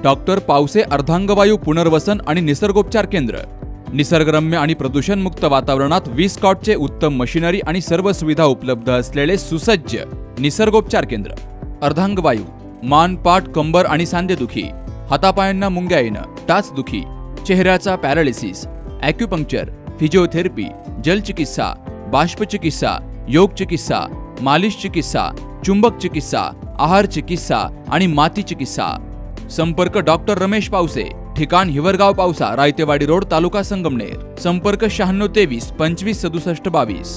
Doctor Pawase अर्धांगवायू पुनर्वसन आणि निसर्गोपचार केंद्र, निसर्गरम्य आणि प्रदूषणमुक्त वातावरणात 20 कॉटचे उत्तम मशिनरी आणि सर्व सुविधा उपलब्ध असलेले सुसज्ज निसर्गोपचार केंद्र। अर्धांगवायू, मान, पाठ, कंबर आणि सांधेदुखी, हातापायांना मुंग्या येणं, टाचदुखी, चेहऱ्याचा पॅरालिसिस, ॲक्युपंक्चर, फिजिओथेरपी, जलचिकित्सा, बाष्पचिकित्सा, योग चिकित्सा, मालिश चिकित्सा, चुंबक चिकित्सा, आहार चिकित्सा आणि माती चिकित्सा। संपर्क डॉक्टर रमेश पावसे, ठिकाण हिवरगाव पावसा, रायतेवाडी रोड, तालुका संगमनेर। संपर्क 9623 25 67 22।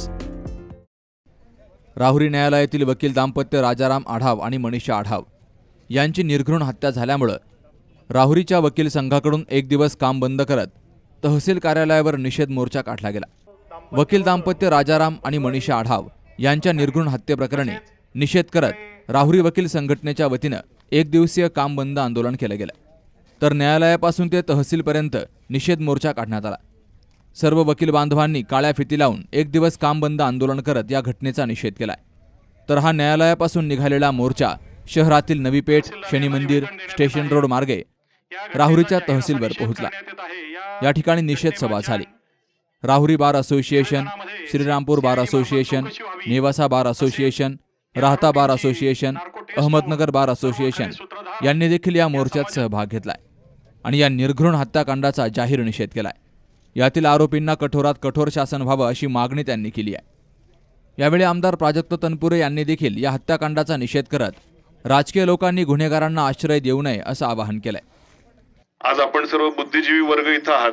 राहुरी न्यायालयातील वकील दाम्पत्य राजाराम आढाव आणि मनीषा आढाव यांची निर्घृण हत्या झाल्यामुळे राहुरीच्या वकील संघाकडून एक दिवस काम बंद करत तहसील कार्यालयावर निषेध मोर्चा काढला गेला। वकील दाम्पत्य राजाराम आणि मनीषा आढाव यांच्या निर्घृण हत्येप्रकरणी निषेध करत राहुरी वकील संघटनेच्या वतीने एक दिवसीय काम बंद आंदोलन केले गेले, तर न्यायालयापासून ते तहसीलपर्यंत निषेध मोर्चा काढण्यात आला। सर्व वकील बांधवांनी काळ्या फिती लावून एक दिवस काम बंद आंदोलन करत या घटनेचा निषेध केलाय। तर हा न्यायालयापासून निघालेला मोर्चा शहरातील नवी पेठ, शनी मंदिर, स्टेशन रोड मार्गे राहुरीच्या तहसीलवर पोहोचला। या ठिकाणी निषेध सभा झाली। Rahuri bar association, Shrirampur bar association, Nevasa bar association, Rahata bar association, Ahmednagar bar association यांनी देखील या मोर्चात सहभाग घेतलाय आणि या निर्घृण हत्याकांडाचा जाहीर निषेध केलाय। यातील आरोपींना कठोरात कठोर शासन व्हावं अशी मागणी त्यांनी केली आहे। यावेळी आमदार प्राजक्त तनपुरे यांनी देखील या हत्याकांडाचा निषेध करत राजकीय लोकांनी गुन्हेगारांना आश्रय देऊ नये असं आवाहन केलंय। आज आपण सर्व बुद्धिजीवी वर्ग इथं आहात।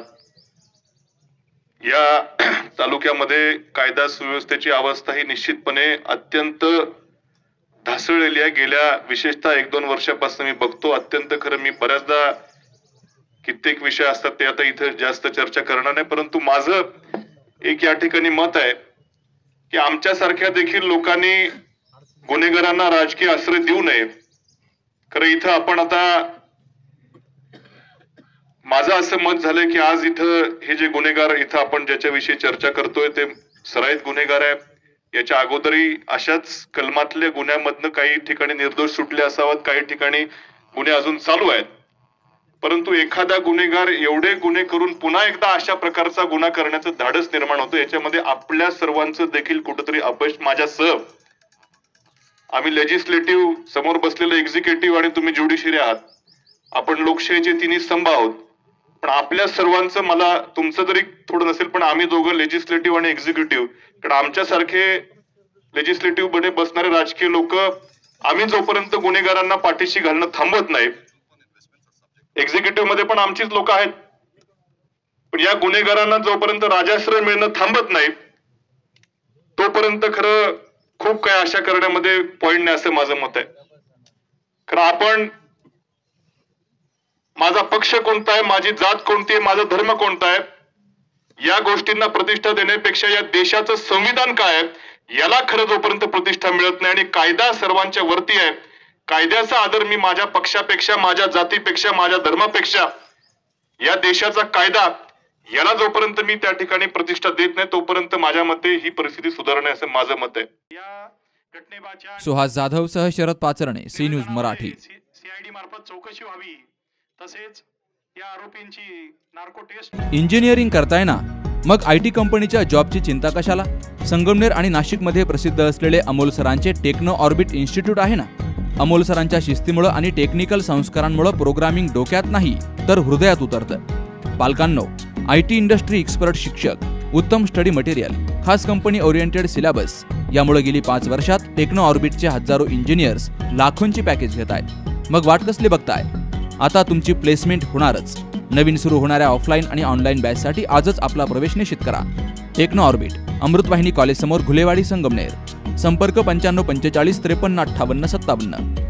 या तालुक्यामध्ये कायदा सुव्यवस्थेची अवस्था ही निश्चितपणे अत्यंत ढासळलेली आहे। गेल्या विशेषतः 1-2 वर्षापासून मी बघतो, अत्यंत खरं मी बऱ्याचदा कित्येक विषय असतात ते आता इथं जास्त चर्चा करणार नाही, परंतु माझं एक या ठिकाणी मत आहे की आमच्यासारख्या देखील लोकांनी गुन्हेगारांना राजकीय आश्रय देऊ नये। खरं इथं आपण आता माझं असं मत झालंय की आज इथं हे जे गुन्हेगार इथं आपण ज्याच्याविषयी चर्चा करतोय ते सराईत गुन्हेगार आहे। याच्या अगोदरही अशाच कलमातल्या गुन्ह्यामधनं काही ठिकाणी निर्दोष सुटले असावेत, काही ठिकाणी गुन्हे अजून चालू आहेत, परंतु एखादा गुन्हेगार एवढे गुन्हे करून पुन्हा एकदा अशा प्रकारचा गुन्हा करण्याचं धाडस निर्माण होतं। याच्यामध्ये आपल्या सर्वांचं देखील कुठेतरी अपयश माझ्यासह, आम्ही लेजिस्लेटिव्ह समोर बसलेलं एक्झिक्युटिव्ह आणि तुम्ही ज्युडिशरी आहात, आपण लोकशाहीचे तिन्ही स्तंभ आहोत, पण आपल्या सर्वांचं, मला तुमचं जरी थोडं नसेल पण आम्ही दोघं लेजिस्लेटिव्ह आणि एक्झिक्युटिव्ह, कारण आमच्यासारखे लेजिस्लेटिव्ह मध्ये बसणारे राजकीय लोक आम्ही जोपर्यंत गुन्हेगारांना पाठीशी घालणं थांबत नाही, एक्झिक्युटिव्ह मध्ये पण आमचीच लोक आहेत, पण या गुन्हेगारांना जोपर्यंत राजाश्रय मिळणं थांबत नाही तोपर्यंत खरं खूप काही आशा करण्यामध्ये पॉइंट नाही असं माझं मत आहे। खरं आपण, माझा पक्ष कोणता आहे, माझी जात कोणती आहे, माझा धर्म कोणता आहे, या गोष्टींना प्रतिष्ठा देण्यापेक्षा या देशाचं संविधान काय आहे याला खरं जोपर्यंत प्रतिष्ठा मिळत नाही आणि कायदा सर्वांच्या वरती आहे, कायद्याचा आदर मी माझ्या पक्षापेक्षा, माझ्या जातीपेक्षा, माझ्या धर्मापेक्षा या देशाचा कायदा याला जोपर्यंत मी त्या ठिकाणी प्रतिष्ठा देत नाही तोपर्यंत माझ्या मते ही परिस्थिती सुधारणे असं माझं मत आहे। सुहास जाधव सह Sharad Pacharne, C news Marathi. CID मार्फत चौकशी व्हावी, तसेच या आरोपींची नार्को टेस्ट। इंजिनिअरिंग करताय ना, मग आयटी कंपनीच्या जॉबची चिंता कशाला? संगमनेर आणि नाशिकमध्ये प्रसिद्ध असलेले अमोल सरांचे टेक्नो ऑर्बिट इन्स्टिट्यूट आहे ना। अमोल सरांच्या शिस्तीमुळे आणि टेक्निकल संस्कारांमुळे प्रोग्रामिंग डोक्यात नाही तर हृदयात उतरतं। पालकांनो, आयटी इंडस्ट्री एक्सपर्ट शिक्षक, उत्तम स्टडी मटेरियल, खास कंपनी ओरिएंटेड सिलेबस यामुळे गेली 5 वर्षात टेक्नो ऑर्बिटचे हजारो इंजिनियर्स लाखोंची पॅकेज घेत आहेत। मग वाट कसली बघताय? आता तुमची प्लेसमेंट होणारच। नवीन सुरू होणाऱ्या ऑफलाईन आणि ऑनलाईन बॅचसाठी आजच आपला प्रवेश निश्चित करा। टेक्नो ऑर्बिट, अमृतवाहिनी कॉलेज समोर, घुलेवाडी, संगमनेर। संपर्क 95 45 53 58 57।